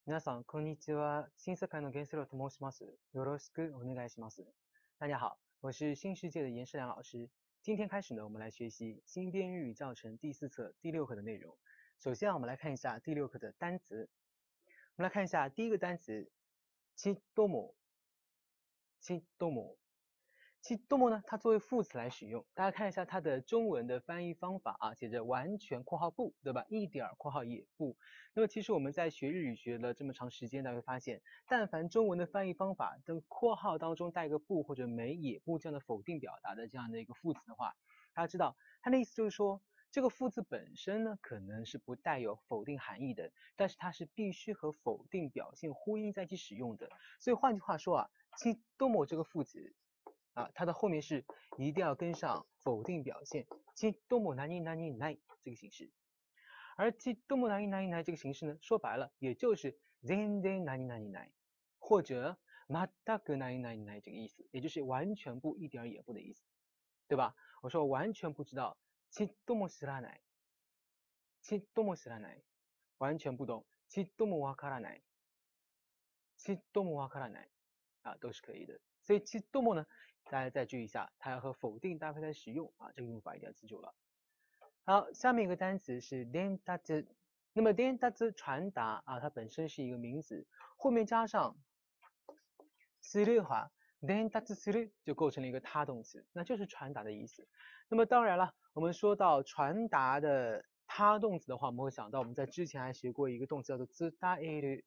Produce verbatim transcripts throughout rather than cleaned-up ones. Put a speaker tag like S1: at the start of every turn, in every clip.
S1: 皆さん、こんにちは。新世界のゲンスロと申します。よろしくお願いします。大家好，我是新世界的严世良老师。今天开始呢，我们来学习新编日语教程第四册第六课的内容。首先啊，我们来看一下第六课的单词。我们来看一下第一个单词，ちっとも。ちっとも。其多么呢？它作为副词来使用，大家看一下它的中文的翻译方法啊，写着完全括号不，对吧？一点括号也不。那么其实我们在学日语学了这么长时间，大家会发现，但凡中文的翻译方法的括号当中带个不或者没也不这样的否定表达的这样的一个副词的话，大家知道它的意思就是说，这个副词本身呢可能是不带有否定含义的，但是它是必须和否定表现呼应在一起使用的。所以换句话说啊，其多么这个副词。啊，它的后面是一定要跟上否定表现，ちっとも何々ない这个形式。而ちっとも何々ない这个形式呢，说白了也就是全然何々ない，或者全く何々ない这个意思，也就是完全不、一点也不的意思，对吧？我说我完全不知道，ちっとも知らない，ちっとも知らない，完全不懂，ちっともわからない，ちっともわからない，啊，都是可以的。所以ちっとも呢，大家再注意一下，它要和否定搭配在使用啊，这个用法一定要记住了。好，下面一个单词是伝達。那么伝達传达啊，它本身是一个名词，后面加上する的话，伝達する就构成了一个他动词，那就是传达的意思。那么当然了，我们说到传达的他动词的话，我们会想到我们在之前还学过一个动词叫做伝える。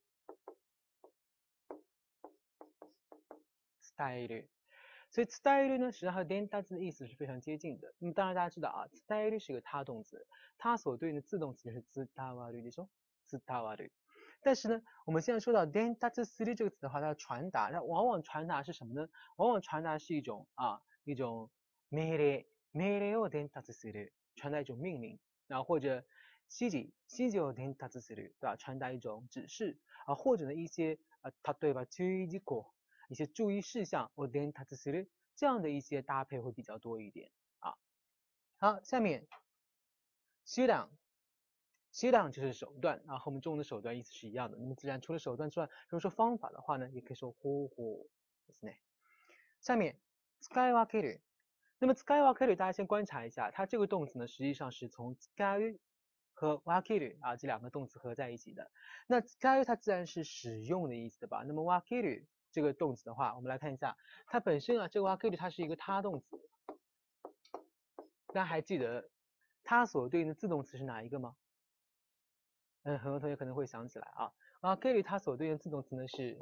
S1: 伝える。所以伝える呢，实际上和伝達的意思是非常接近的。那么当然大家知道啊，伝える是一个他动词，它所对应的自动词是伝わるでしょ，伝わる。但是呢，我们现在说到伝達する这个词的话，它传达，那往往传达是什么呢？往往传达是一种啊，一种命令，命令を伝達する，传达一种命令，然后或者指示、指示を伝達する，对吧？传达一种指示啊，或者呢一些啊，例えば注意事項。一些注意事项，を伝達する这样的一些搭配会比较多一点啊。好，下面手段，手段就是手段啊，和我们中文的手段意思是一样的。那么自然除了手段之外，如果说方法的话呢，也可以说方法ですね。下面使い分ける，那么使い分ける，大家先观察一下，它这个动词呢，实际上是从使う和分ける啊这两个动词合在一起的。那使う它自然是使用的意思的吧？那么分ける这个动词的话，我们来看一下，它本身啊，这个分ける它是一个他动词，大家还记得它所对应的自动词是哪一个吗？嗯，很多同学可能会想起来啊，分ける它所对应的自动词呢是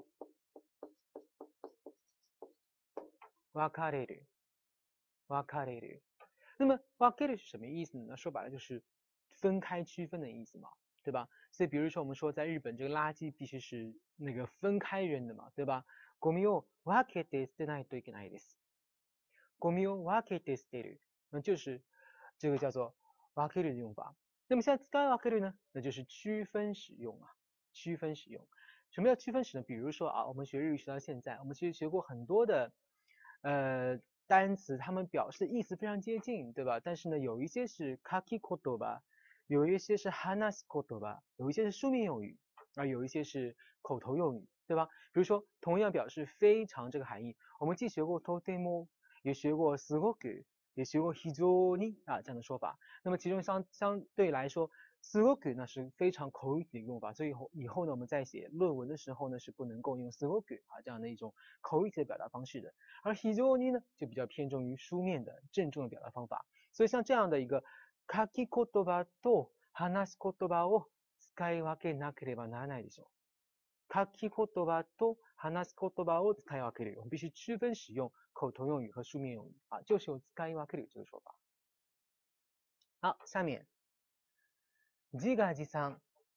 S1: 分かれる，分かれる。那么分ける是什么意思呢？说白了就是分开、区分的意思嘛，对吧？所以比如说我们说在日本这个垃圾必须是那个分开扔的嘛，对吧？ゴミを分けて捨てないといけないです。ゴミを分けて捨てる，那就是这个叫做分ける的用法。那么现在使い分ける呢，那就是区分使用啊，区分使用。什么叫区分使用？比如说啊，我们学日语学到现在，我们其实学过很多的呃单词，它们表示的意思非常接近，对吧？但是呢，有一些是書き言葉，有一些是話す言葉，有一些是书面用语，而有一些是口头用语，对吧？比如说，同样表示非常这个含义，我们既学过とても，也学过すごく，也学过非常に啊这样的说法。那么其中相相对来说，すごく那是非常口语的用法，所以以后以后呢，我们在写论文的时候呢，是不能够用すごく啊这样的一种口语的表达方式的。而非常に呢，就比较偏重于书面的郑重的表达方法。所以像这样的一个書き言葉と話す言葉を使い分けなければならないでしょう。書き言葉と話す言葉を使い分ける。我们必须区分使用口头用语和书面用语啊，就是有使い分ける这个说法。好，下面自画自賛。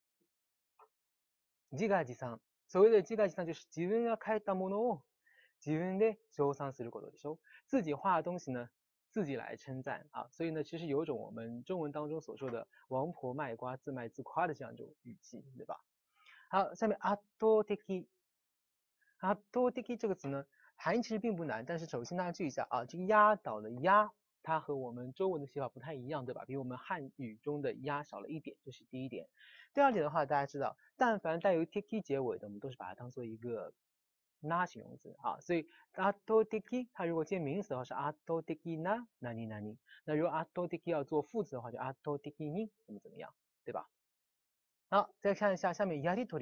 S1: 自画自賛。所谓的自画自賛就是自分が書いたものを自分で称賛することでしょ。自己画的东西呢，自己来称赞啊。所以呢，其实有种我们中文当中所说的王婆卖瓜自卖自夸的这样一种语气，对吧？好，下面圧倒的。圧倒的这个词呢，含义其实并不难，但是首先大家注意一下啊，这个压倒的压它和我们中文的写法不太一样，对吧？比我们汉语中的压少了一点，这是第一点。第二点的话，大家知道，但凡带有 tiki 结尾的，我们都是把它当做一个那形容词啊，所以 ato tiki 它如果接名词的话是 ato tiki na nani nani，那如果 ato tiki 要做副词的话就 ato tiki ni 怎么怎么样，对吧？好，再看一下下面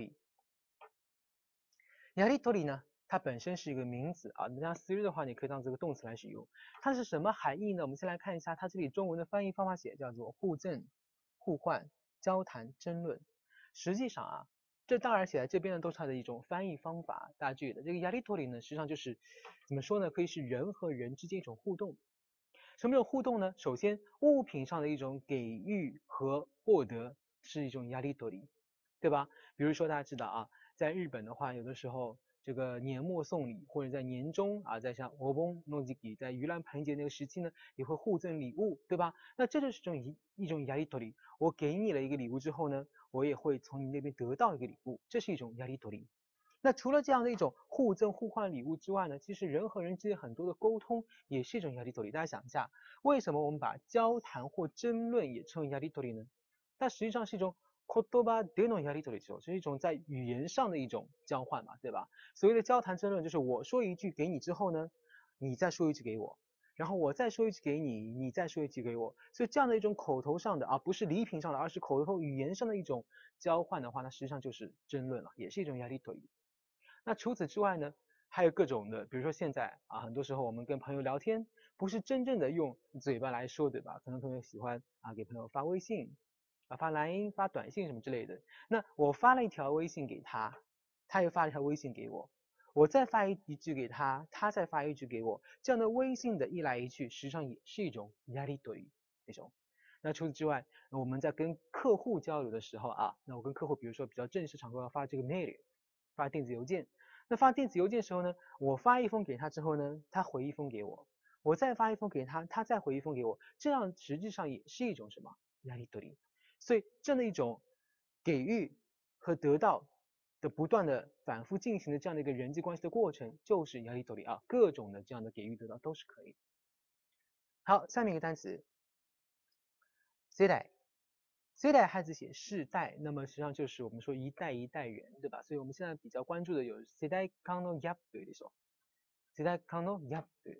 S1: yaritori。yaritori 呢，它本身是一个名词啊，那私日的话，你可以当这个动词来使用。它是什么含义呢？我们先来看一下它这里中文的翻译方法写叫做互赠、互换、交谈、争论。实际上啊，这当然写在这边呢都是它的一种翻译方法，大家注意的。这个 yaritori 呢，实际上就是怎么说呢？可以是人和人之间一种互动。什么叫互动呢？首先，物品上的一种给予和获得是一种 yaritori，对吧？比如说大家知道啊，在日本的话，有的时候这个年末送礼，或者在年终啊，在像 obon no jiki，在盂兰盆节那个时期呢，也会互赠礼物，对吧？那这就是一种一一种 yaritori。我给你了一个礼物之后呢，我也会从你那边得到一个礼物，这是一种 yaritori。那除了这样的一种互赠互换礼物之外呢，其实人和人之间很多的沟通也是一种 yaritori。大家想一下，为什么我们把交谈或争论也称为 yaritori 呢？它实际上是一种言葉でのやり取り，是一种在语言上的一种交换嘛，对吧？所谓的交谈争论就是我说一句给你之后呢，你再说一句给我，然后我再说一句给你，你再说一句给我，所以这样的一种口头上的啊，不是礼品上的，而是口头语言上的一种交换的话，那实际上就是争论了，也是一种やり取り。那除此之外呢，还有各种的，比如说现在啊，很多时候我们跟朋友聊天，不是真正的用嘴巴来说，对吧？可能同学喜欢啊给朋友发微信啊、发蓝音、发短信什么之类的。那我发了一条微信给他，他又发了一条微信给我，我再发一一句给他，他再发一句给我，这样的微信的一来一去，实际上也是一种やり取り那种。那除此之外，我们在跟客户交流的时候啊，那我跟客户比如说比较正式场合要发这个 mail。发电子邮件。那发电子邮件的时候呢，我发一封给他之后呢，他回一封给我，我再发一封给他，他再回一封给我，这样实际上也是一种什么やり取り。所以这样的一种给予和得到的不断的反复进行的这样的一个人际关系的过程，就是やり取り啊，各种的这样的给予得到都是可以。好，下面一个单词，世代。世代汉字写世代，那么实际上就是我们说一代一代人，对吧？所以我们现在比较关注的有世代間のギャップでしょ。世代間のギャップ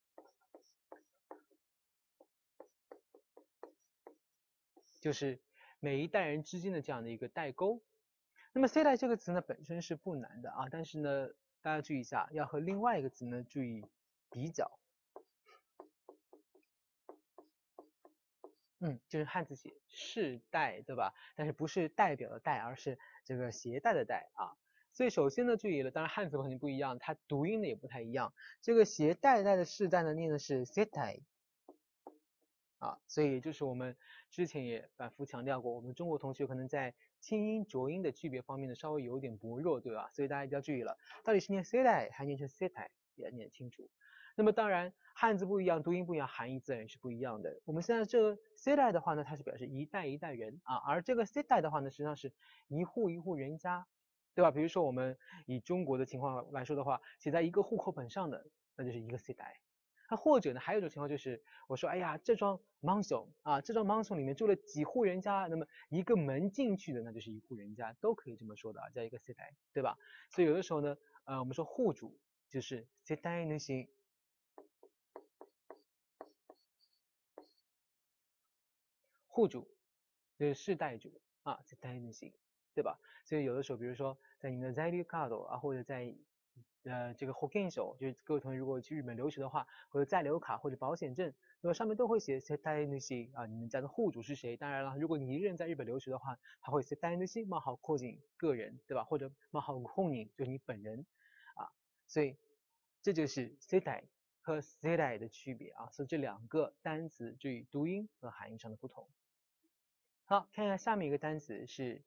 S1: 就是每一代人之间的这样的一个代沟。那么世代这个词呢本身是不难的啊，但是呢大家注意一下，要和另外一个词呢注意比较。嗯，就是汉字写世代，对吧？但是不是代表的代，而是这个携带的带啊。所以首先呢，注意了，当然汉字肯定不一样，它读音呢也不太一样。这个携带带的世代呢，念的是 setai 啊，所以就是我们之前也反复强调过，我们中国同学可能在清音浊音的区别方面呢稍微有点薄弱，对吧？所以大家一定要注意了，到底是念 setai 还念成 setai，也要念清楚。那么当然，汉字不一样，读音不一样，含义自然是不一样的。我们现在这个 世代的话呢，它是表示一代一代人啊，而这个 setai 的话呢，实际上是一户一户人家，对吧？比如说我们以中国的情况来说的话，写在一个户口本上的，那就是一个 setai。那或者呢，还有一种情况就是，我说，哎呀，这幢 mansion 啊，这幢 mansion 里面住了几户人家，那么一个门进去的，那就是一户人家，都可以这么说的啊，叫一个 setai，对吧？所以有的时候呢，呃，我们说户主就是 setai nushi。户主就是世代主啊，世代主，对吧？所以有的时候，比如说在你的在留カード啊，或者在呃这个保険証，就是各位同学如果去日本留学的话，或者在留卡或者保险证，那么上面都会写世代主啊，你们家的户主是谁？当然了，如果你一个人在日本留学的话，他会世代主冒号個人个人，对吧？或者冒号本人就是你本人啊，所以这就是世代和世代的区别啊，所以这两个单词注意读音和含义上的不同。好，看一下下面一个单词是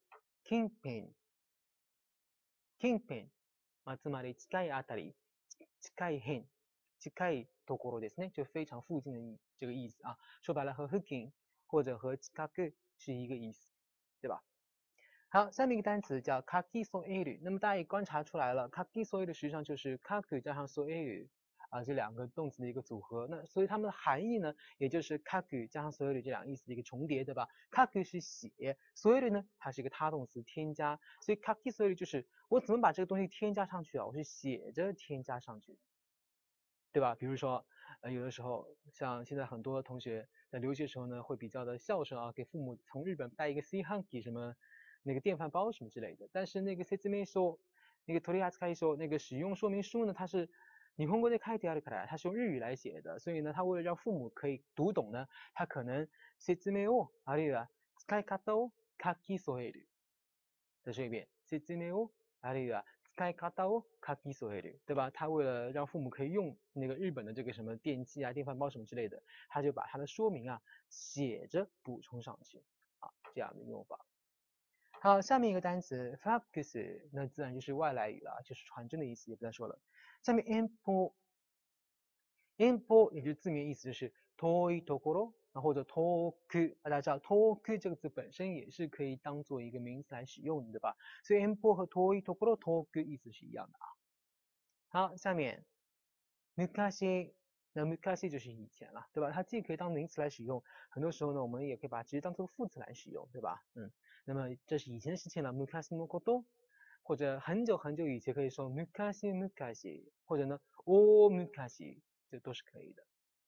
S1: kingpin。kingpin まあ、つまり近いあたり、近い辺、近いところですね，就非常附近的意这个意思啊。说白了和 hooking 或者和近く是一个意思，对吧？好，下面一个单词叫 kaki so elu，那么大家也观察出来了，kaki so elu 实际上就是 kaku 加上 so elu 啊这两个动词的一个组合。那所以它们的含义呢，也就是かく加上所有的这两个意思的一个重叠，对吧？かく是写，所有的呢它是一个他動詞添加，所以書き所有的就是我怎么把这个东西添加上去啊？我是写着添加上去，对吧？比如说，呃，有的时候像现在很多同学在留学时候呢，会比较的孝顺啊，给父母从日本带一个炊飯器什么那个电饭煲什么之类的。但是那个説明書、那个取扱書、那个使用说明书呢，它是日本語で書いてあるから，它是用日语来写的，所以呢，它为了让父母可以读懂呢，它可能説明をあるいは使い方を書き添える。再说一遍，説明をあるいは使い方を書き添える，对吧？他为了让父母可以用那个日本的这个什么电器啊、电饭煲什么之类的，他就把它的说明啊写着补充上去啊，这样的用法。好，下面一个单词 fax， 那自然就是外来语了，就是传真的意思，也不再说了。下面 遠方，也就是字面意思就是遠いところ。或者遠く，大家知道遠く这个字本身也是可以当做一个名词来使用的，对吧？所以遠方和遠いところ、遠く意思是一样的啊。好，下面昔，那昔就是以前了，对吧？它既可以当名词来使用，很多时候呢，我们也可以把它直接当做副词来使用，对吧？嗯，那么这是以前的事情了，昔のこと，或者很久很久以前可以说昔昔，或者呢大昔，这都是可以的。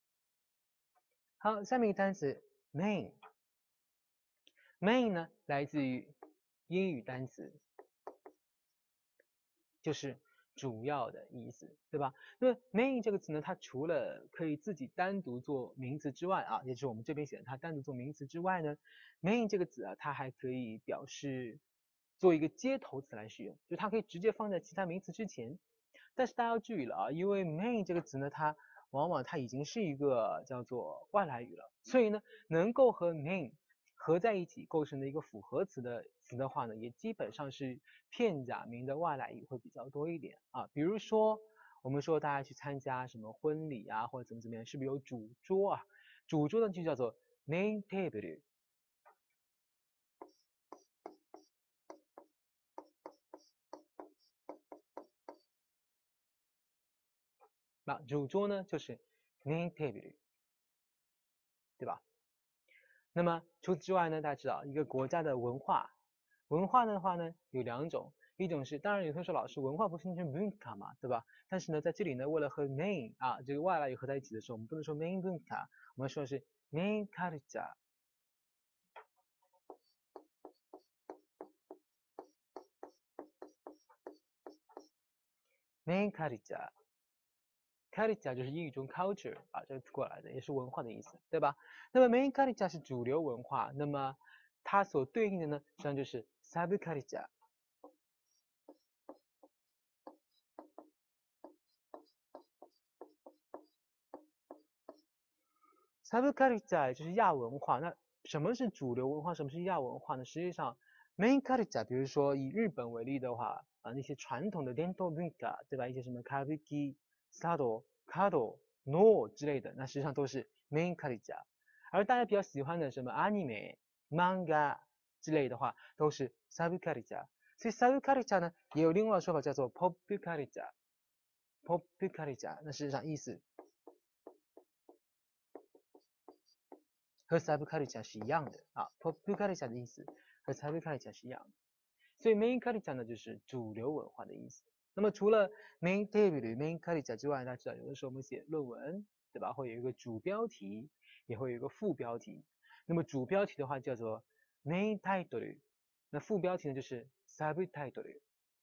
S1: 好，下面一个单词 main，main 呢来自于英语单词，就是主要的意思，对吧？那么 main 这个词呢，它除了可以自己单独做名词之外啊，也就是我们这边写的它单独做名词之外呢 ，main 这个词啊，它还可以表示做一个接头词来使用，就它可以直接放在其他名词之前。但是大家要注意了啊，因为 main 这个词呢，它往往它已经是一个叫做外来语了，所以呢，能够和 main 合在一起构成的一个复合词的词的话呢，也基本上是片假名的外来语会比较多一点啊。比如说，我们说大家去参加什么婚礼啊，或者怎么怎么样，是不是有主桌啊？主桌呢就叫做 main table。那主桌呢就是 main table， 对吧？那么除此之外呢，大家知道一个国家的文化，文化的话呢有两种，一种是当然有同学说老师文化不是念成文化嘛，对吧？但是呢在这里呢为了和 main 啊这个外来语合在一起的时候，我们不能说 main 文化，我们说的是 main culture。main culture culture 就是英语中 culture 啊这个词过来的，也是文化的意思，对吧？那么 main culture 是主流文化，那么它所对应的呢实际上就是 sub culture。sub culture 就是亚文化。那什么是主流文化，什么是亚文化呢？实际上 main culture， 比如说以日本为例的话啊，那些传统的伝統文化，对吧？一些什么歌舞伎、茶道、華道、能之类的，那实际上都是 main culture。而大家比较喜欢的什么 anime、漫画之类的话，都是 sub culture。所以 sub culture 呢，也有另外的说法叫做 pop culture。pop culture 那实际上意思和 sub culture 是一样的啊 ，pop culture 的意思和 sub culture 是一样的。所以 main culture 呢就是主流文化的意思。那么除了 main table、main culture 之外，大家知道有的时候我们写论文，对吧？会有一个主标题，也会有一个副标题。那么主标题的话叫做 main title， 那副标题呢就是 subtitle。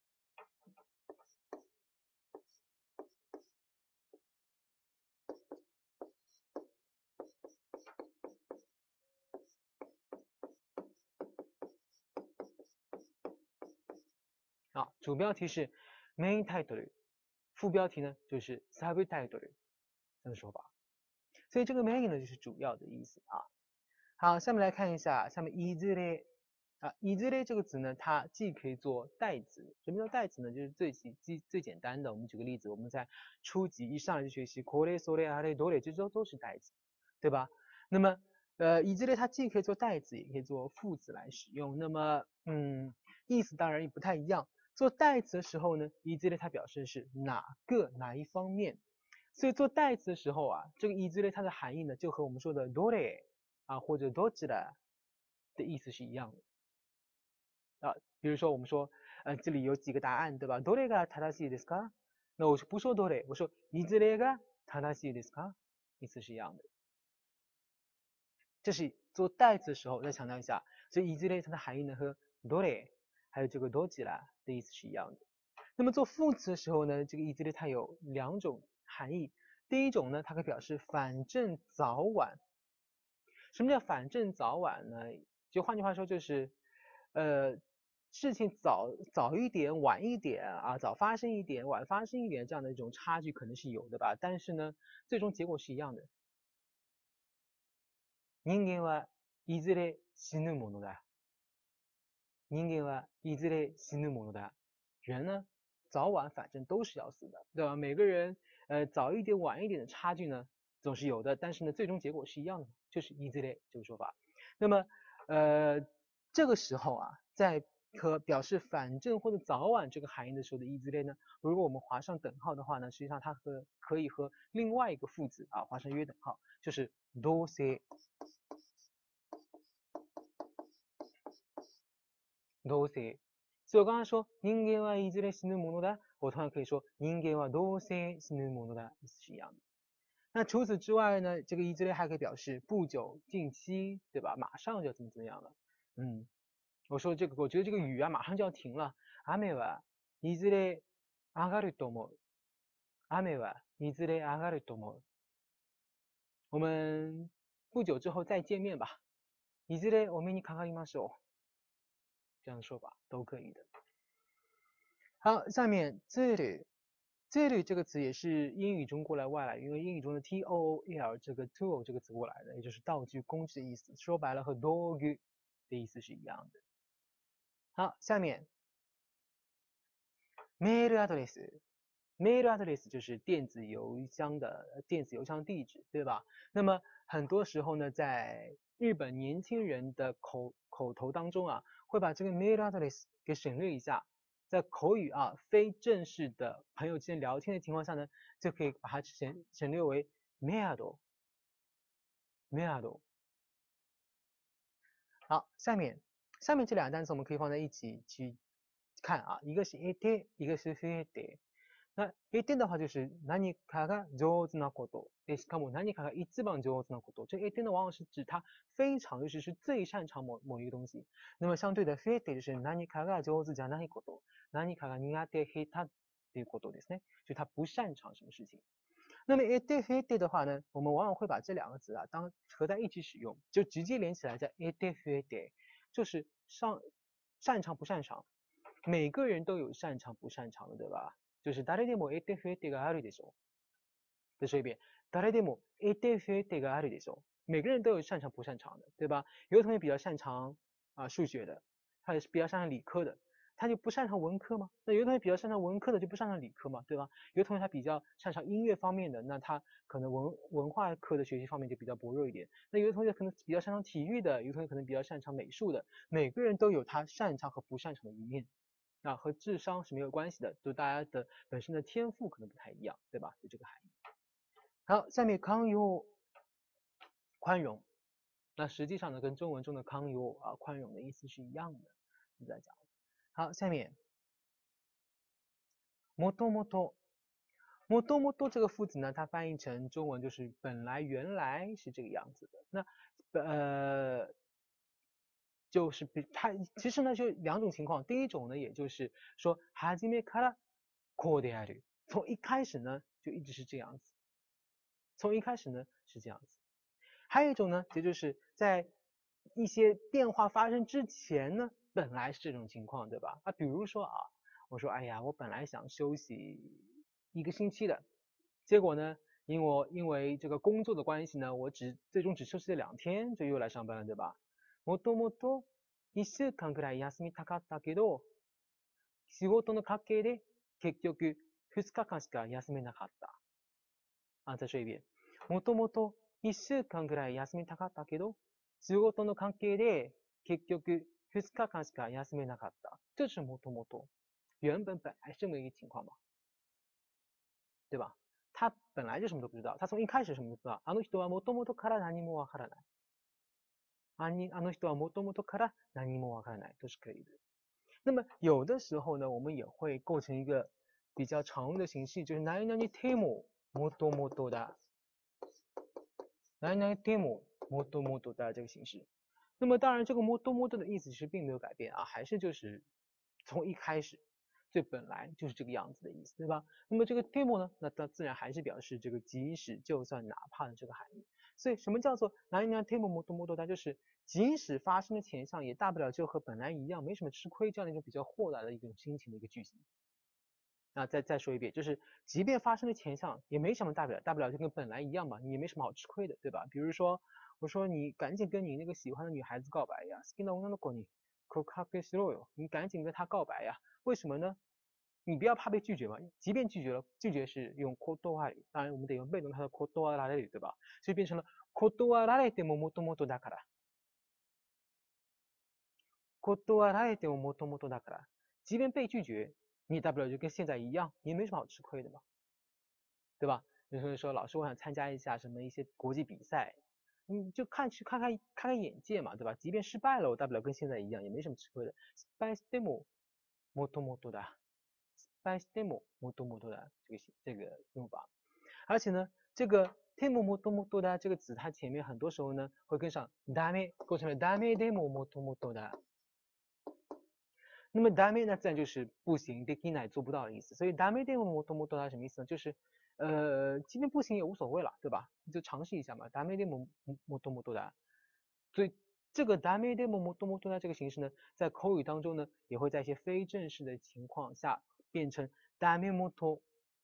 S1: 啊，主标题是 main title， 副标题呢就是 subtitle， 这样的说法。所以这个 main 呢就是主要的意思啊。好，下面来看一下，下面いずれ啊，いずれ这个词呢，它既可以做代词，什么叫代词呢？就是最最最简单的。我们举个例子，我们在初级一上来就学习これそれあれどれ，这都都是代词，对吧？那么呃，いずれ它既可以做代词，也可以做副词来使用。那么嗯，意思当然也不太一样。做代词的时候呢，いずれ它表示是哪个哪一方面。 所以做代词的时候啊，这个いずれ它的含义呢，就和我们说的どれ啊或者どちら的意思是一样的啊。比如说我们说，呃，这里有几个答案，对吧？どれが正しいですか？那我不说どれ，我说いずれが正しいですか？意思是一样的。这是做代词的时候再强调一下，所以いずれ它的含义呢和どれ还有这个どちら的意思是一样的。那么做副词的时候呢，这个いずれ它有两种含义。第一种呢，它可以表示反正早晚。什么叫反正早晚呢？就换句话说就是，呃，事情早早一点、晚一点啊，早發生一点、晚發生一点这样的一种差距可能是有的吧，但是呢，最终结果是一样的。人間はいずれ死ぬものだ。人間はいずれ死ぬものだ。人呢，早晚反正都是要死的，对吧？每个人，呃，早一点、晚一点的差距呢，总是有的，但是呢，最终结果是一样的，就是いずれ这个说法。那么，呃，这个时候啊，在和表示反正或者早晚这个含义的时候的いずれ呢，如果我们划上等号的话呢，实际上它和可以和另外一个副词啊划上约等号，就是どうせ。どうせ。所以我刚才说人間はいずれ死ぬものだ，我同样可以说人間はどうせ死ぬものだ，意思是一样的。那除此之外呢，这个いずれ还可以表示不久、近期，对吧？马上就怎么怎么样了。嗯，我说这个，我觉得这个雨啊马上就要停了。雨はいずれ上がると思う。雨はいずれ上がると思う。我们不久之后再见面吧。いずれお目にかかりましょう。这样的说法都可以的。好，下面ずる。ずる这个词也是英语中过来外来，因为英语中的 T O O L 这个 tool 这个词过来的，也就是道具、工具的意思。说白了和道具的意思是一样的。好，下面メールアドレス。メールアドレス就是电子邮箱的电子邮箱地址，对吧？那么很多时候呢，在日本年轻人的口口头当中啊，会把这个メールアドレス给省略一下。在口语啊非正式的朋友之间聊天的情况下呢，就可以把它省省略为メアド。メアド。好，下面下面这两个单词我们可以放在一起去看啊，一个是得て，一个是増えて。那得て的话就是何かが上手なこと。で、しかも何かが一番上手なこと。这得て呢，往往是指他非常，尤其是最擅长某某一个东西。那么相对的増えて就是何かが上手じゃないこと。何かが苦手下手ということですね。就他不擅长什么事情。那么得て増えて的话呢，我们往往会把这两个词啊当合在一起使用，就直接连起来叫得て増えて，就是上擅长不擅长。每个人都有擅长不擅长的，对吧？就是誰でも得て増えてがあるでしょ。再说一遍，誰でも得て増えてがあるでしょ。每个人都有擅长不擅长的，对吧？有的同学比较擅长啊数学的，他也是比较擅长理科的，他就不擅长文科吗？那有的同学比较擅长文科的就不擅长理科嘛，对吧？有的同学他比较擅长音乐方面的，那他可能文文化课的学习方面就比较薄弱一点。那有的同学可能比较擅长体育的，有的同学可能比较擅长美术的，每个人都有他擅长和不擅长的一面。啊，和智商是没有关系的，就大家的本身的天赋可能不太一样，对吧？就这个含义。好，下面康优宽容，那实际上呢，跟中文中的康优啊宽容的意思是一样的。我们再讲。好，下面もともと。もともと这个副词呢，它翻译成中文就是本来原来是这个样子的。那呃。就是比它其实呢就两种情况，第一种呢也就是说初めからこうである，从一开始呢就一直是这样子，从一开始呢是这样子。还有一种呢，也就是在一些变化发生之前呢，本来是这种情况，对吧？啊，比如说啊，我说哎呀，我本来想休息一个星期的，结果呢，因为我因为这个工作的关系呢，我只最终只休息了两天，就又来上班了，对吧？もともと一週間くらい休みたかったけど、仕事の関係で結局二日間しか休めなかった。啊，再说一遍。もともと一週間くらい休みたかったけど、仕事の関係で結局二日間しか休めなかった。这是もともと。原本本来是这么一个情况嘛，对吧？ 他本来就什么都不知道，他从一开始什么都不知道。あの人はもともとから何もわからない。あにあの人はもともとから何もわからない都是可以的。那么有的时候呢，我们也会构成一个比较常用的形式，就是何々でももともとだ。何々でももともとだ这个形式。那么当然，这个もともと的意思其实并没有改变啊，还是就是从一开始最本来就是这个样子的意思，对吧？那么这个 demo 呢，那它自然还是表示这个即使、就算、哪怕的这个含义。所以什么叫做哪里哪 demo もともとだ？就是即使发生的前项，也大不了就和本来一样，没什么吃亏，这样的一种比较豁达的一种心情的一个句型。那再再说一遍，就是即便发生的前项也没什么大不了，大不了就跟本来一样嘛，你也没什么好吃亏的，对吧？比如说我说你赶紧跟你那个喜欢的女孩子告白呀，好きな女の子に告白しろよ，你赶紧跟她告白呀，为什么呢？你不要怕被拒绝嘛，即便拒绝了，拒绝是用断る，当然我们得用被动态的断られる，对吧？所以变成了断られてももともとだから。断られてももともとだから。即便被拒绝，你大不了就跟现在一样，你也没什么好吃亏的嘛，对吧？比如说老师，我想参加一下什么一些国际比赛，你就看去看看开开眼界嘛，对吧？即便失败了，我大不了跟现在一样，也没什么吃亏的。失敗してももともとだ。失敗してももともとだ这个这个用法，而且呢，这个てももともとだ这个词，它前面很多时候呢会跟上ダメ，构成了ダメでももともとだ。那么ダメ呢，自然就是不行，できない做不到的意思。所以ダメでももともとだ什么意思呢？就是呃，即便不行也无所谓了，对吧？你就尝试一下嘛。ダメでももともとだ。所以这个ダメでももともとだ这个形式呢，在口语当中呢，也会在一些非正式的情况下变成ダメもと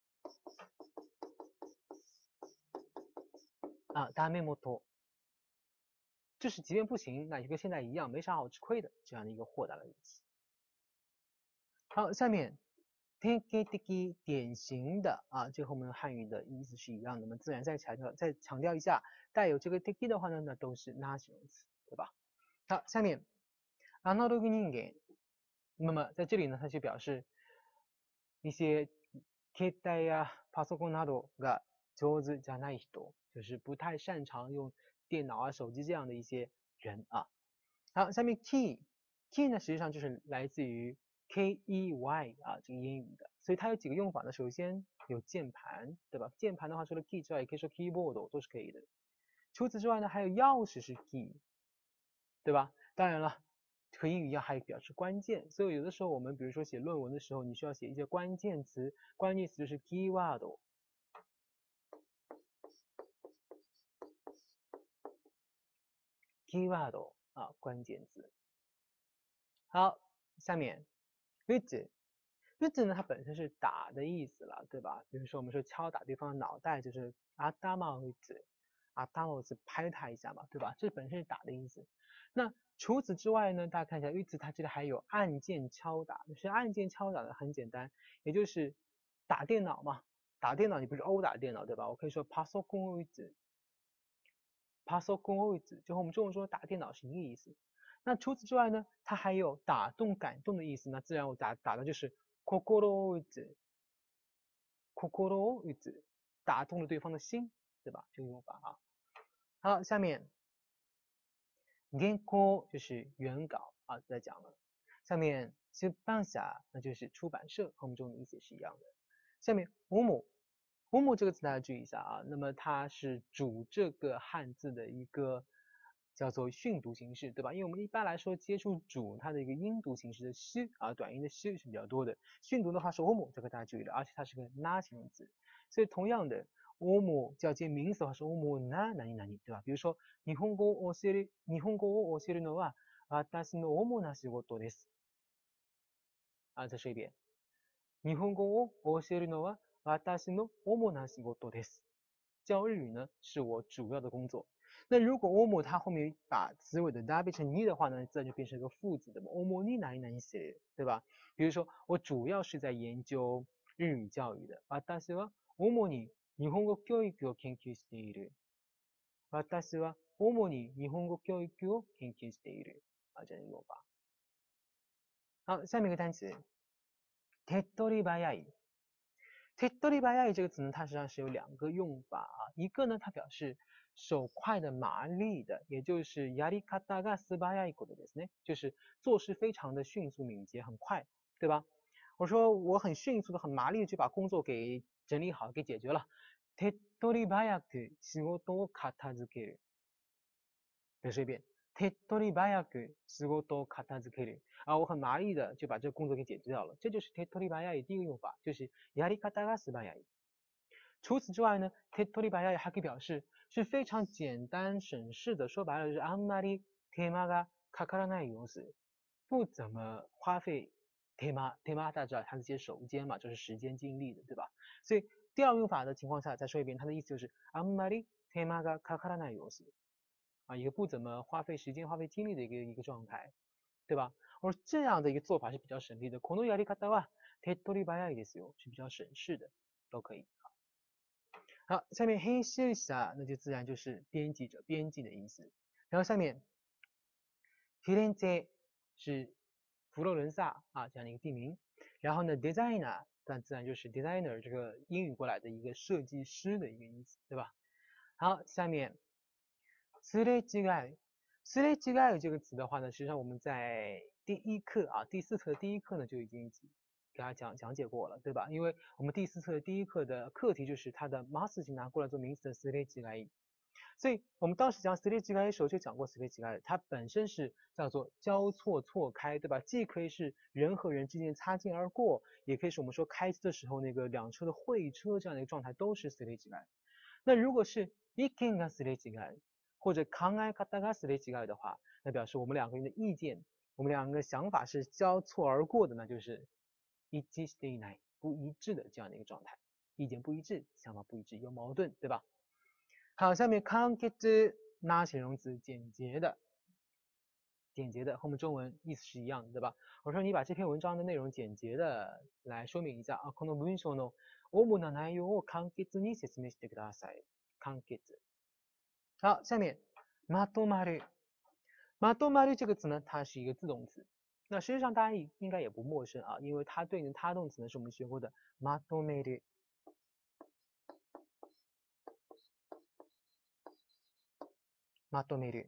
S1: 啊，ダメもと。就是即便不行，那也跟现在一样，没啥好吃亏的这样的一个豁达的语气。好，下面典型的典型的啊，这和我们汉语的意思是一样的。我们自然再强调再强调一下，带有这个的的话呢，那都是那形容词，对吧？好，下面アナログ人間，那么在这里呢，它就表示一些携帯やパソコンなどが上手じゃない人，就是不太擅长用电脑啊、手机这样的一些人啊。好，下面 key key 呢，实际上就是来自于 K E Y 啊，这个英语的，所以它有几个用法呢？首先有键盘，对吧？键盘的话，除了 key 之外，也可以说 keyboard 都是可以的。除此之外呢，还有钥匙是 key，对吧？当然了，和英语一样，还表示关键。所以有的时候我们比如说写论文的时候，你需要写一些关键词，关键词就是 keyword。keyword 啊，关键字。好，下面 which which 呢，它本身是打的意思了，对吧？比如说我们说敲打对方的脑袋，就是阿达玛 which， 阿达玛是拍他一下嘛，对吧？这本身是打的意思。那除此之外呢，大家看一下 which 它这里还有按键敲打，就是按键敲打的很简单，也就是打电脑嘛。打电脑你不是殴打电脑对吧？我可以说 パソコンを打つ。パソコンを打つ，就和我们中文说打电脑是一个意思。那除此之外呢，它还有打动、感动的意思。那自然我打打的就是心を打つ，心を打つ，打动了对方的心，对吧？这个用法啊。好，下面原稿就是原稿啊，在讲了。下面出版社那就是出版社，和我们中文的意思是一样的。下面主主这个词大家注意一下啊，那么它是主这个汉字的一个叫做训读形式，对吧？因为我们一般来说接触主它的一个音读形式的し啊，短音的し是比较多的。训读的话是主，这个大家注意了，而且它是个那形容词，所以同样的。主就要接名词的话是主な何々，对吧？比如说日本語を教える日本語を教えるのは私の主な仕事です。啊，再说一遍。日本語を教えるのは私の主な仕事です。教日语呢是我主要的工作。那如果主它后面把词尾的だ变成に的话呢，自然就变成一个副词的主に何々してる，对吧？比如说我主要是在研究日语教育的。私は主に日本語教育を研究している。私は主に日本語教育を研究している。啊，这样一个用法。好，下面一个单词，手っ取り早い。 手っ取り早い这个词呢，它实际上是有两个用法啊，一个呢它表示手快的、麻利的，也就是やり方が素早いことですね，就是做事非常的迅速敏捷，很快，对吧？我说我很迅速的、很麻利的就把工作给整理好、给解决了。手っ取り早く仕事を片付ける。再说一遍。手っ取り早く仕事を片付ける啊，我很麻利的就把这个工作给解决掉了，这就是手っ取り早い第一个用法，就是やり方が素早い。除此之外呢，手っ取り早い还可以表示是非常简单省事的，说白了就是あんまり手間がかからない様子，不怎么花费手間，手間大家知道它是些手间嘛，就是时间精力的，对吧？所以第二个用法的情况下，再说一遍，它的意思就是あんまり手間がかからない様子。啊，一个不怎么花费时间、花费精力的一个一个状态，对吧？我说这样的一个做法是比较省力的。このやり方は手っ取り早いですよ，是比较省事的，都可以。好，下面編集者那就自然就是编辑者、编辑的意思。然后下面フィレンツェ是佛罗伦萨啊这样的一个地名。然后呢 ，designer 但自然就是 designer 这个英语过来的一个设计师的一个意思，对吧？好，下面。すれ違い，すれ違い这个词的话呢，实际上我们在第一课啊，第四册的第一课呢就已经给大家讲讲解过了，对吧？因为我们第四册的第一课的课题就是它的 mas 型拿过来做名词的すれ違い，所以我们当时讲すれ違い的时候就讲过すれ違い，它本身是叫做交错错開，对吧？既可以是人和人之间擦肩而过，也可以是我们说开车的时候那个两车的会车这样的一个状态，都是すれ違い。那如果是意見がすれ違い。或者考え方がすれ違い的话，那表示我们两个人的意见，我们两个想法是交错而过的，那就是一致していない，不一致的这样的一个状态，意见不一致，想法不一致，有矛盾，对吧？好，下面簡潔那形容词，简洁的，简洁的和我们中文意思是一样的，对吧？我说你把这篇文章的内容简洁的来说明一下啊，この文章の主な内容を簡潔に説明してください。簡潔。好，下面まとまる。まとまる这个词呢，它是一个自动词。那实际上大家应该也不陌生啊，因为它对应的他动词呢是我们学过的まとめる。まとめる。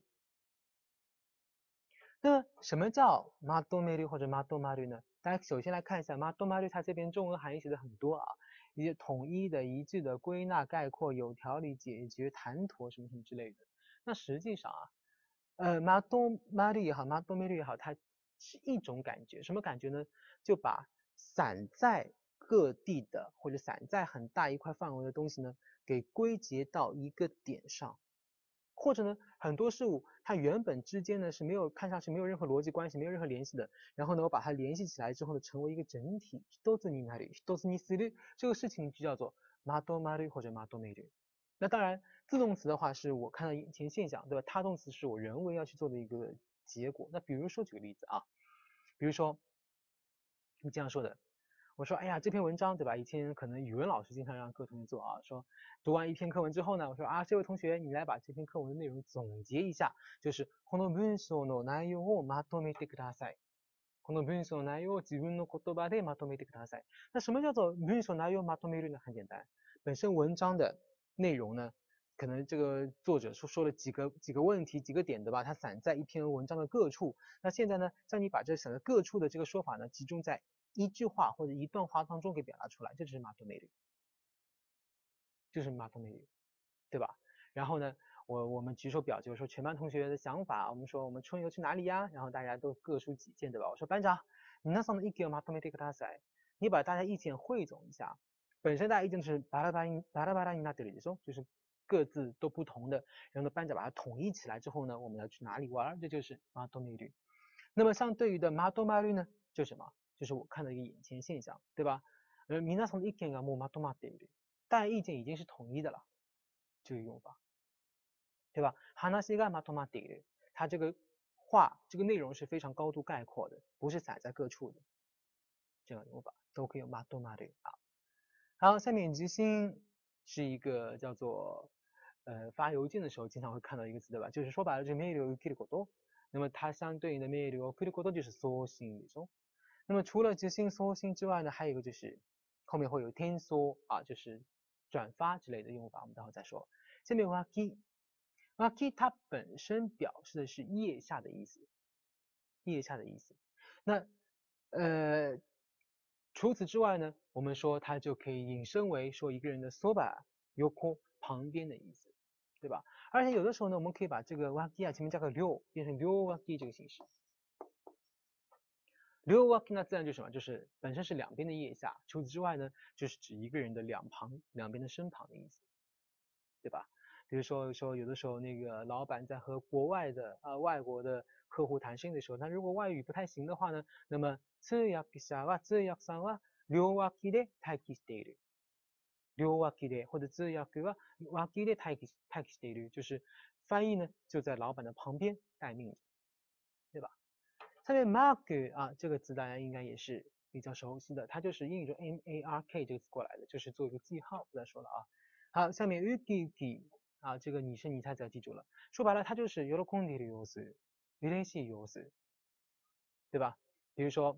S1: 那么什么叫まとめる或者まとまる呢？大家首先来看一下まとまる，它这边中文含义写的很多啊，一些统一的、一致的、归纳、概括、有条理、解决、谈妥什么什么之类的。那实际上啊。呃，まとまる也好，まとめる也好，它是一种感觉，什么感觉呢？就把散在各地的或者散在很大一块范围的东西呢，给归结到一个点上，或者呢，很多事物它原本之间呢是没有看上去没有任何逻辑关系，没有任何联系的，然后呢，我把它联系起来之后呢，成为一个整体，一つになる、一つにする，这个事情就叫做まとまる或者まとめる。那当然，自动词的话是我看到眼前现象，对吧？他动词是我人为要去做的一个结果。那比如说举个例子啊，比如说你这样说的，我说，哎呀，这篇文章对吧？以前可能语文老师经常让各同学做啊，说读完一篇课文之后呢，我说啊，这位同学你来把这篇课文的内容总结一下，就是この文章の内容をまとめてください。この文章の内容を自分の言葉でまとめてください。那什么叫做文章内容まとめる呢？很简单，本身文章的内容呢，可能这个作者说说了几个几个问题几个点对吧？它散在一篇文章的各处。那现在呢，叫你把这散在各处的这个说法呢，集中在一句话或者一段话当中给表达出来，这就是まとめる，就是まとめる，对吧？然后呢，我我们举手表决说全班同学的想法，我们说我们春游去哪里呀？然后大家都各抒己见，对吧？我说班长，皆さんの意見をまとめてください。你把大家意见汇总一下。本身大家意见是バラバラにバラバラになってるでしょ，就是各自都不同的，然后呢班长把它统一起来之后呢，我们要去哪里玩？这就是まとめる。那么相对于的まとまる呢，就是什么？就是我看到一个眼前现象，对吧？呃，皆さんの意見がもうまとまっている，大家意见已经是统一的了，这个用法。对吧？話がまとまっている，它这个话这个内容是非常高度概括的，不是散在各处的，这样用法都可以用まとまる啊。好，下面即兴是一个叫做呃发邮件的时候经常会看到一个词，对吧？就是说白了就是メールを受けること。那么它相对应的メールを送ること就是送信でしょ。那么除了即兴送信之外呢，还有一个就是后面会有天梭啊，就是转发之类的用法，我们待会再说。下面 waki，waki 它本身表示的是腋下的意思，腋下的意思。那呃，除此之外呢，我们说它就可以引申为说一个人的 soba yoko 旁边的意思，对吧？而且有的时候呢，我们可以把这个 waki 啊前面加个六，变成 ryo waki 这个形式。ryo waki 那自然就是什么？就是本身是两边的腋下，除此之外呢，就是指一个人的两旁、两边的身旁的意思，对吧？比如说说有的时候那个老板在和国外的啊、呃、外国的客户谈生意的时候，他如果外语不太行的话呢，那么通訳者は通訳さんは両脇で待機している。両脇で或者通訳は脇で待機待機している，就是翻译呢就在老板的旁边待命，对吧？下面 mark 啊这个词大家应该也是比较熟悉的，它就是英语中 M A R K 这个词过来的，就是做一个记号，不再说了啊。好，下面 uki uki 啊，这个拟声拟态词要记住了，说白了它就是喜んでいる様子、嬉しい様子，对吧？比如说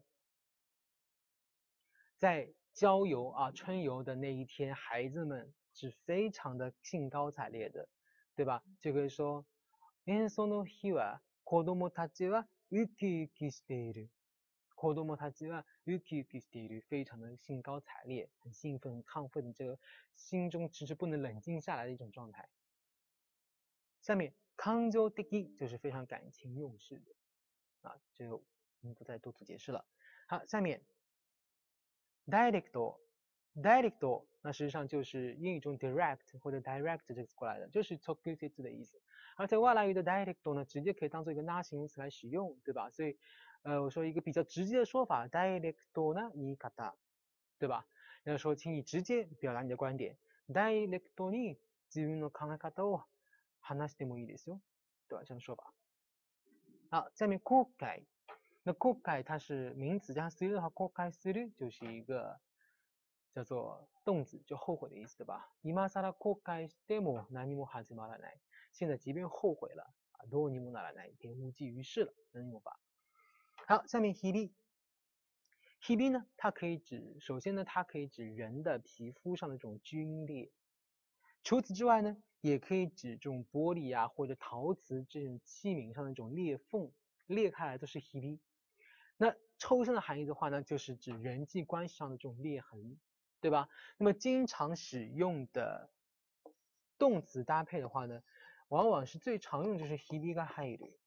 S1: 在郊游啊春游的那一天，孩子们是非常的兴高采烈的，对吧？就可以说遠足の日は子供たちはウキウキしている。子供たちはウキウキしている，非常的兴高采烈，很兴奋、很亢奋，这个心中迟迟不能冷静下来的一种状态。下面感情的就是非常感情用事的啊，这个我们不再多做解释了。好，下面 direct direct 那实际上就是英语中 direct 或者 direct 这个词过来的，就是直接的意思。而在外来语的 direct 呢，直接可以当做一个拉形容词来使用，对吧？所以呃，我说一个比较直接的说法 direct な言い方，对吧？要说请你直接表达你的观点 direct に自分の考え方を話してもいいですよ，对吧？这样说法。好，下面後悔，那後悔它是名词加上する的话，後悔する就是一个叫做动词，就后悔的意思，对吧？今更後悔しても何も始まらない。现在即便后悔了啊，どうにもならない，便无济于事了，这种用法。好，下面日々，日々呢，它可以指，首先呢，它可以指人的皮肤上的这种皲裂。除此之外呢，也可以指这种玻璃啊或者陶瓷这种器皿上的这种裂缝，裂开来都是日々。那抽象的含义的话呢，就是指人际关系上的这种裂痕，对吧？那么经常使用的动词搭配的话呢，往往是最常用的就是日々が入る。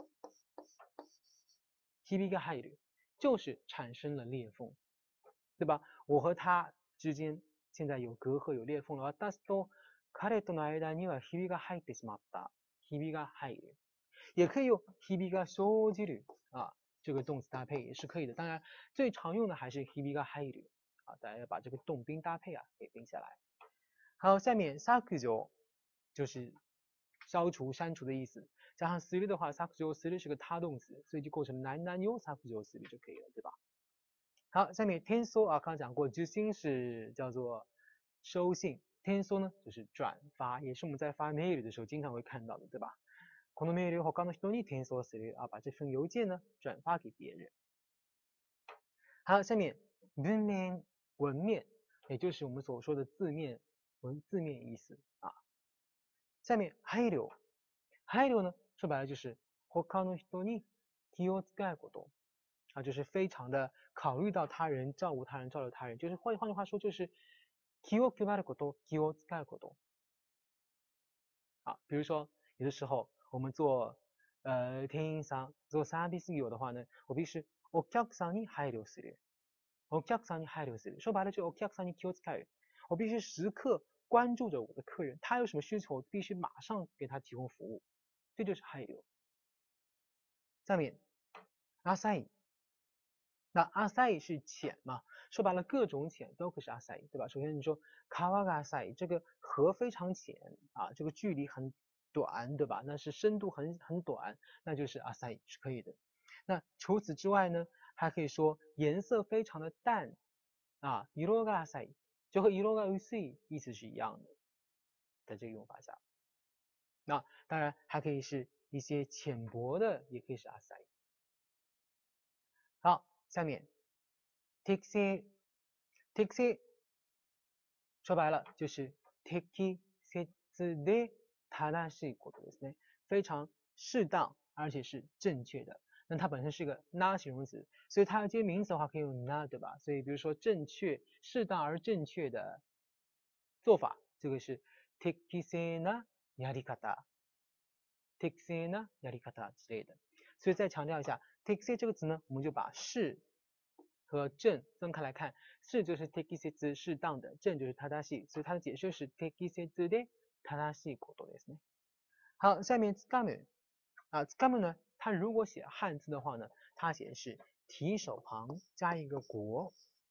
S1: 日々が入る就是产生了裂缝，对吧？我和他之間现在有隔阂有裂缝了。私と彼との間には日々が入ってしまった。日々が入る，也可以用日々が生じる啊，这个动词搭配也是可以的。当然，最常用的还是日々が入る啊，大家要把这个动宾搭配啊给背下来。好，下面削除就是消除、删除的意思，加上する的话，削除する是个他动词，所以就构成何々を削除する就可以了，对吧？好，下面転送啊，刚刚讲过，知信是叫做收信，転送呢就是转发，也是我们在发 mail 的时候经常会看到的，对吧？このメールを他の人に転送する啊，把这份邮件呢转发给别人。好，下面文面文面，也就是我们所说的字面文字面意思啊。下面配慮，配慮呢说白了就是他の人に気を使うこと啊，就是非常的考虑到他人，照顾他人，照料他人，就是换换句话说就是気を配ること、気を使うこと。啊，比如说有的时候我们做呃店員さん做サービス業的话呢，我必须お客さんに配慮する。お客さんに配慮する，说白了就お客さんに気を使う。我必须时刻关注着我的客人，他有什么需求，我必须马上给他提供服务，这就是配慮。下面浅い，那浅い是浅嘛，说白了各种浅都可以是浅い，对吧？首先你说川が浅い，这个河非常浅啊，这个距离很短，对吧？那是深度很很短，那就是浅い是可以的。那除此之外呢，还可以说颜色非常的淡啊，色が浅い，就和色が薄い意思是一样的，在这个用法下。那当然还可以是一些浅薄的，也可以是浅い。好，下面適正，適正说白了就是適切で正しいことですね，非常适当而且是正确的。那它本身是个那形容词，所以它要接名词的话可以用那，对吧？所以比如说正确、适当而正确的做法，这个是適正なやり方、適正なやり方之类的。所以再强调一下，適正这个词呢，我们就把是和正分开来看，是就是適切适当的，正就是正しい，所以它的解释是適切で正しいことですね。好，下面掴む啊，掴む呢，它如果写汉字的话呢，它写的是提手旁加一个国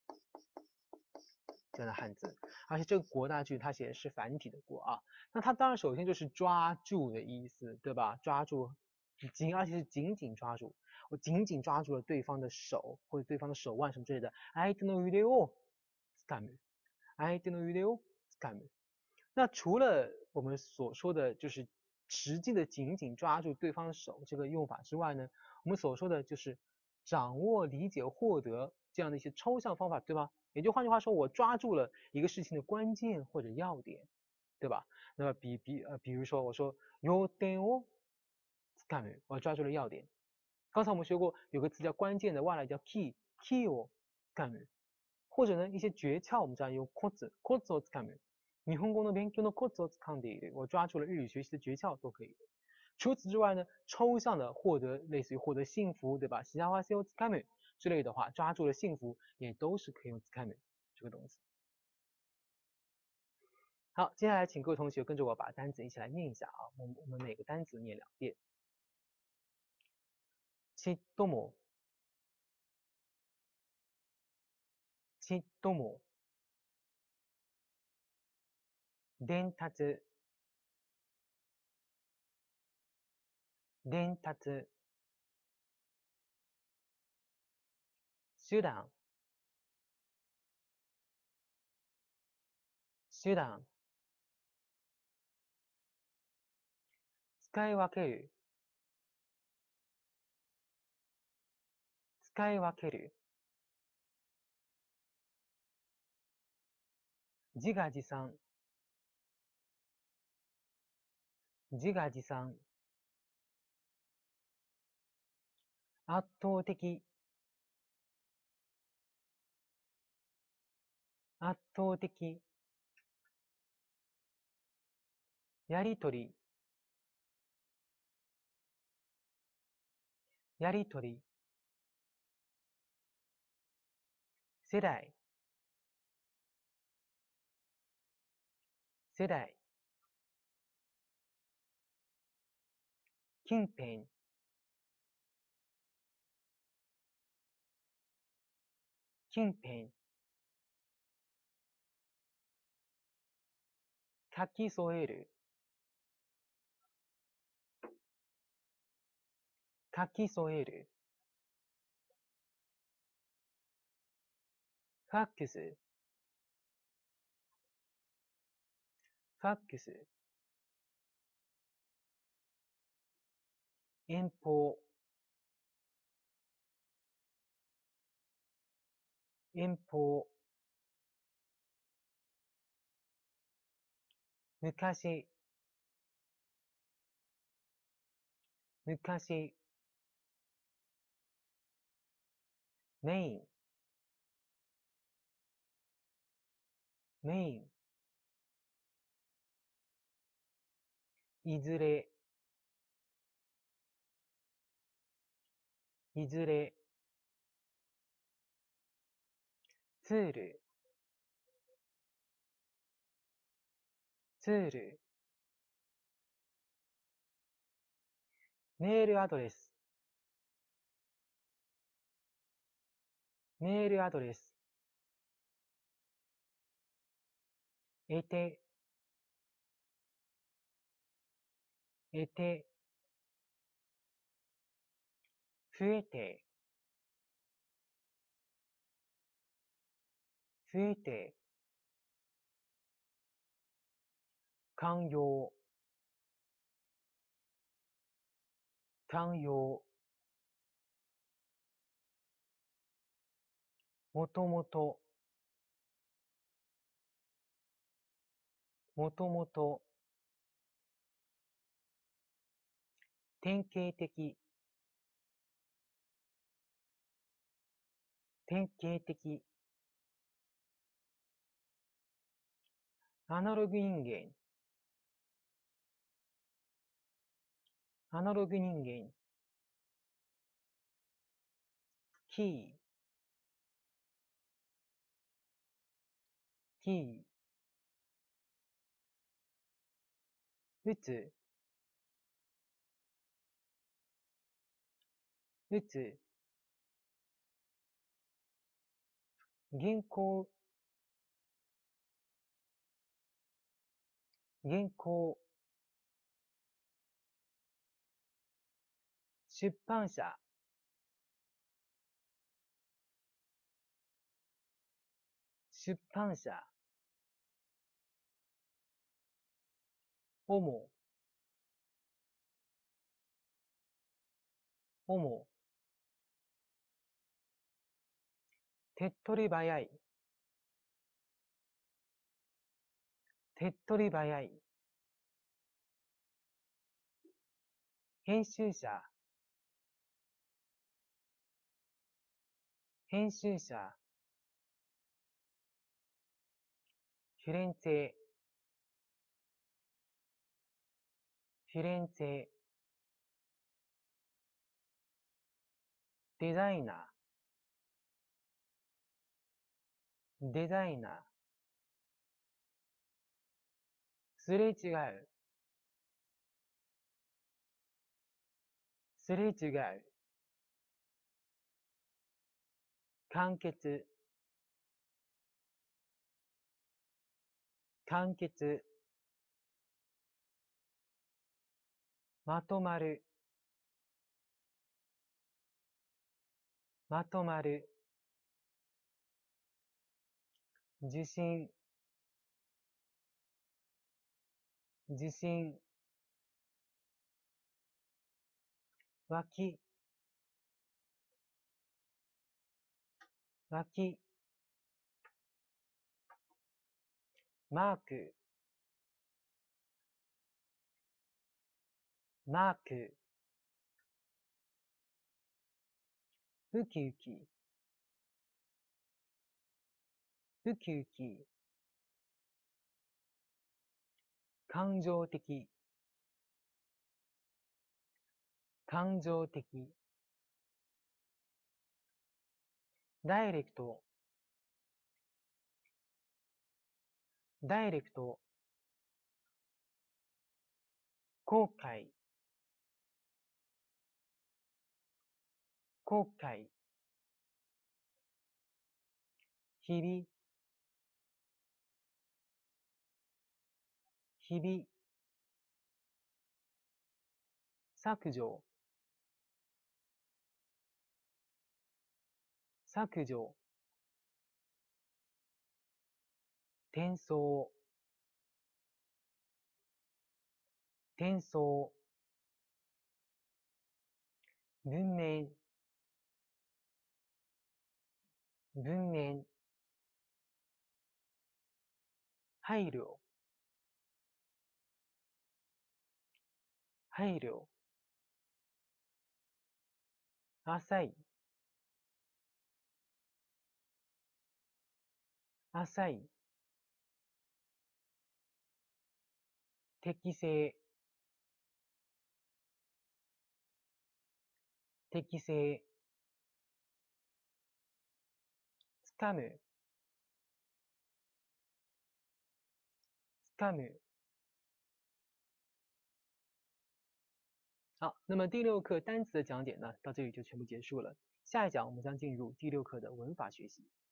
S1: 这样的汉字，而且这个国大句它写的是繁体的国啊。那它当然首先就是抓住的意思，对吧？抓住紧，而且是紧紧抓住，我紧紧抓住了对方的手或者对方的手腕什么之类的。相手の腕を掴む，相手の腕を掴む。那除了我们所说的就是实际的紧紧抓住对方的手这个用法之外呢，我们所说的就是掌握、理解、获得这样的一些抽象方法，对吧？也就换句话说，我抓住了一个事情的关键或者要点，对吧？那么比比呃，比如说我说要点を掴む，我抓住了要点。刚才我们学过有个词叫关键的，外来叫 key，key を掴む。或者呢一些诀窍，我们知道有コツ、コツを掴む。日本語の勉強のコツを掴んでいる。我抓住了日语学习的诀窍都可以。除此之外呢，抽象的获得，类似于获得幸福，对吧？幸せを掴む之类的话，抓住了幸福也都是可以用掴む这个动词。好，接下来请各位同学跟着我把单词一起来念一下啊。我们我们每个单词念两遍。ちっとも、ちっとも。伝達、伝達。手段、手段。使い分ける、使い分ける。自画自賛、自画自賛。圧倒的、圧倒的。やりとり、やりとり。世代、世代。近辺、近辺。書き添える、書き添える。ファックス、ファックス。遠方、遠方。昔、昔。メイン、メイン。いずれ、いずれ。ツール、ツール。メールアドレス、メールアドレス。得て、得て。増えて、増えて。寛容、寛容。もともと、 もともと、典型的、典型的、アナログ人間、アナログ人間、キー、キー、打つ、打つ、原稿、原稿、出版社、出版社、主、主、手っ取り早い、手っ取り早い、編集者、編集者、フィレンツェ、フィレンツェ、デザイナー、デザイナー、すれ違う、すれ違う、完結、完結、まとまる、まとまる、受信、受信、湧き、湧き、マーク、マーク、ウキウキ、ウキウキ、感情的、感情的、ダイレクト、ダイレクト、後悔、後悔、日々、日々、削除、削除、転送、転送、文面、文面、配慮、配慮、浅い、浅い、適正、適正、つかむ、つかむ。好，那么第六课单词的讲解呢，到这里就全部结束了。下一讲我们将进入第六课的文法学习。